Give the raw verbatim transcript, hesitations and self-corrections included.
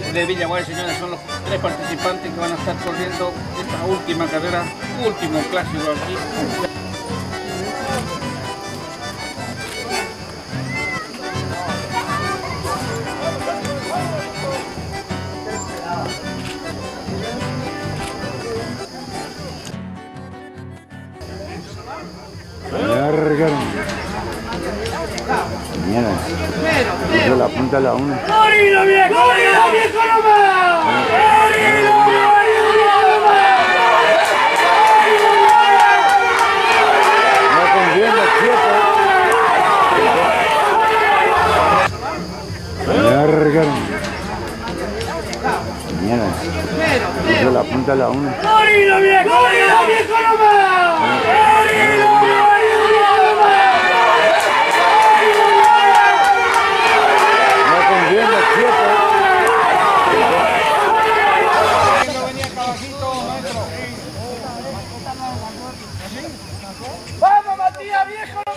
de Villaguay, señores, son los tres participantes que van a estar corriendo esta última carrera, último clásico aquí. Largaron. Mira, puso la punta a la una. ¡Corrido, viejo! ¡Corrido, viejo nomás! ¡Corrido, no conviene, quieto. Largaron. Mira, puso la punta a la una. ¡Corrido, viejo! ¡Corrido, viejo nomás! ¡Corrido! ¡Vamos, Matías, viejo!